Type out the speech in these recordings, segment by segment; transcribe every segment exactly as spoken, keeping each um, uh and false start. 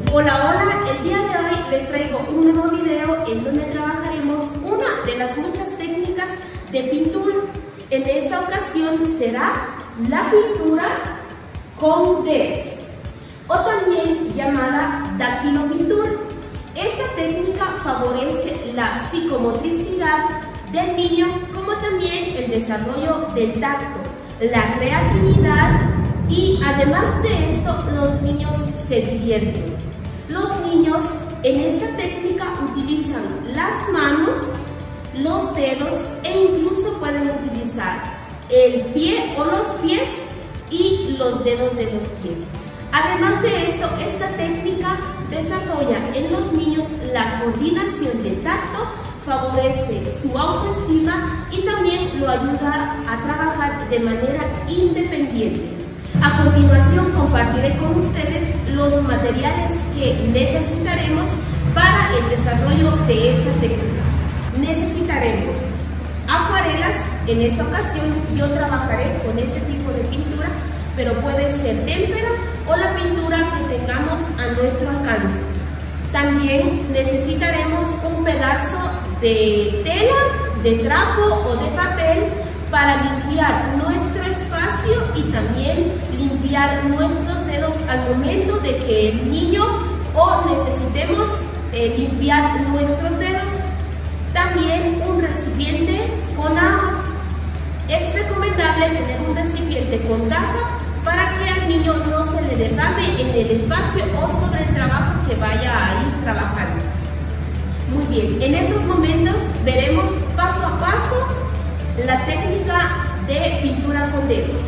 Hola, hola, el día de hoy les traigo un nuevo video en donde trabajaremos una de las muchas técnicas de pintura. En esta ocasión será la pintura con dedos, o también llamada dactilopintura. Esta técnica favorece la psicomotricidad del niño, como también el desarrollo del tacto, la creatividad y además de esto los niños se divierten. Los niños en esta técnica utilizan las manos, los dedos e incluso pueden utilizar el pie o los pies y los dedos de los pies. Además de esto, esta técnica desarrolla en los niños la coordinación del tacto, favorece su autoestima y también lo ayuda a trabajar de manera independiente. A continuación compartiré con ustedes los materiales que necesitaremos para el desarrollo de esta técnica. Necesitaremos acuarelas. En esta ocasión yo trabajaré con este tipo de pintura, pero puede ser témpera o la pintura que tengamos a nuestro alcance. También necesitaremos un pedazo de tela, de trapo o de papel para limpiar nuestro espacio y también limpiar nuestros dedos al momento de que el niño o necesitemos eh, limpiar nuestros dedos. También un recipiente con agua. Es recomendable tener un recipiente con tapa para que al niño no se le derrame en el espacio o sobre el trabajo que vaya a ir trabajando. Muy bien, en estos momentos veremos paso a paso la técnica de pintura con dedos.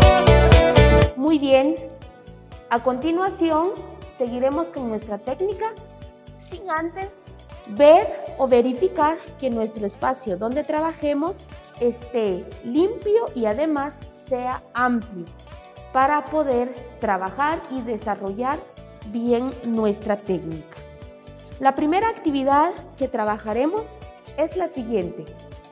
Muy bien, a continuación seguiremos con nuestra técnica sin antes ver o verificar que nuestro espacio donde trabajemos esté limpio y además sea amplio para poder trabajar y desarrollar bien nuestra técnica. La primera actividad que trabajaremos es la siguiente.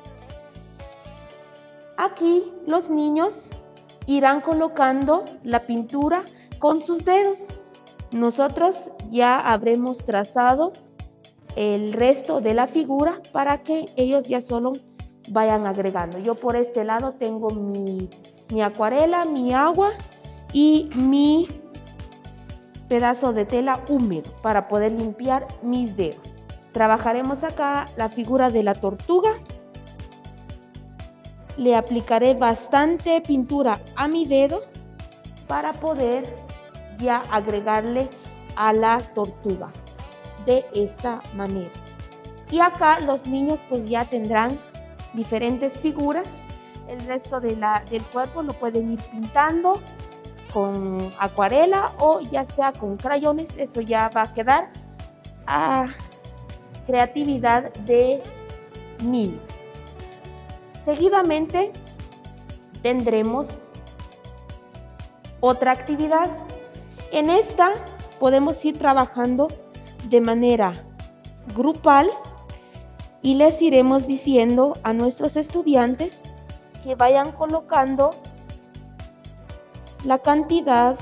Aquí los niños irán colocando la pintura con sus dedos. Nosotros ya habremos trazado el resto de la figura para que ellos ya solo vayan agregando. Yo por este lado tengo mi, mi acuarela, mi agua y mi pedazo de tela húmedo para poder limpiar mis dedos. Trabajaremos acá la figura de la tortuga. Le aplicaré bastante pintura a mi dedo para poder ya agregarle a la tortuga de esta manera. Y acá los niños pues ya tendrán diferentes figuras. El resto de la, del cuerpo lo pueden ir pintando con acuarela o ya sea con crayones. Eso ya va a quedar a creatividad de niño. Seguidamente tendremos otra actividad. En esta podemos ir trabajando de manera grupal y les iremos diciendo a nuestros estudiantes que vayan colocando la cantidad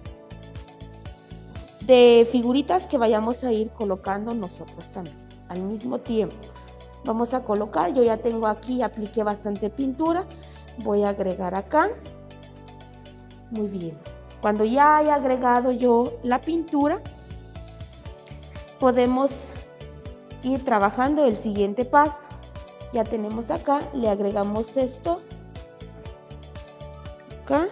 de figuritas que vayamos a ir colocando nosotros también al mismo tiempo. Vamos a colocar, yo ya tengo aquí, apliqué bastante pintura, voy a agregar acá. Muy bien, cuando ya haya agregado yo la pintura, podemos ir trabajando el siguiente paso. Ya tenemos acá, le agregamos esto, acá,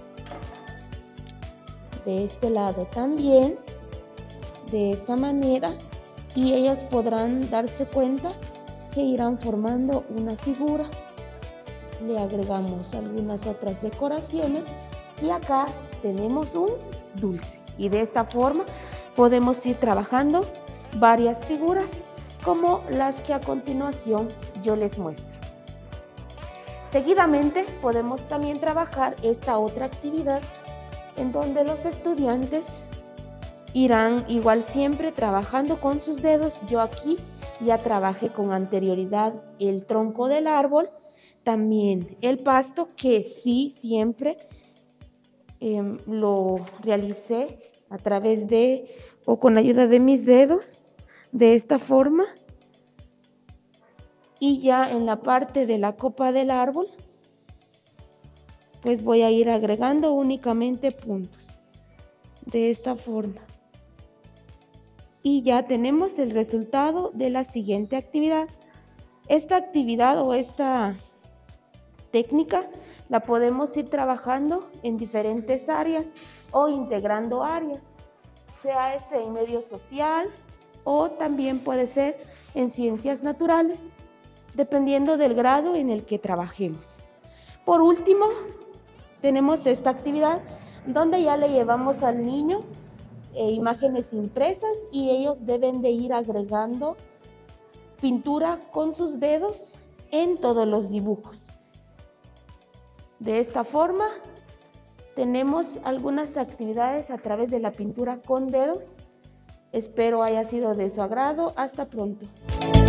de este lado también, de esta manera, y ellas podrán darse cuenta que irán formando una figura. Le agregamos algunas otras decoraciones y acá tenemos un dulce. Y de esta forma podemos ir trabajando varias figuras como las que a continuación yo les muestro. Seguidamente podemos también trabajar esta otra actividad en donde los estudiantes irán igual siempre trabajando con sus dedos. Yo aquí ya trabajé con anterioridad el tronco del árbol, también el pasto, que sí siempre eh, lo realicé a través de o con la ayuda de mis dedos de esta forma. Y ya en la parte de la copa del árbol, pues voy a ir agregando únicamente puntos de esta forma. Y ya tenemos el resultado de la siguiente actividad. Esta actividad o esta técnica la podemos ir trabajando en diferentes áreas o integrando áreas, sea este en medio social o también puede ser en ciencias naturales, dependiendo del grado en el que trabajemos. Por último, tenemos esta actividad donde ya le llevamos al niño eh, imágenes impresas y ellos deben de ir agregando pintura con sus dedos en todos los dibujos. De esta forma, tenemos algunas actividades a través de la pintura con dedos. Espero haya sido de su agrado. Hasta pronto.